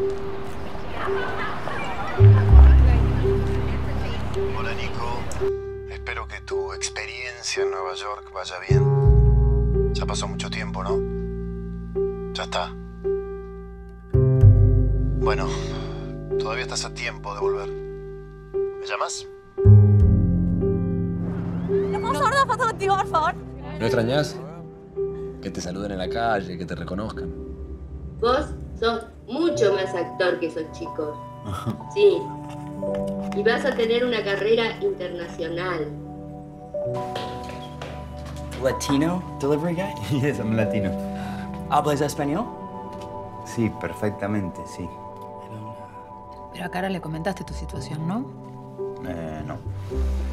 Hola, Nico. Espero que tu experiencia en Nueva York vaya bien. Ya pasó mucho tiempo, ¿no? Ya está. Bueno, todavía estás a tiempo de volver. ¿Me llamas? ¿No foto contigo, por favor? ¿No extrañás? Que te saluden en la calle, que te reconozcan. Vos sos mucho más actor que esos chicos. Sí. Y vas a tener una carrera internacional. Latino delivery guy? Yes, I'm Latino. ¿Hablas español? Sí, perfectamente, sí. Pero a Cara le comentaste tu situación, ¿no? No.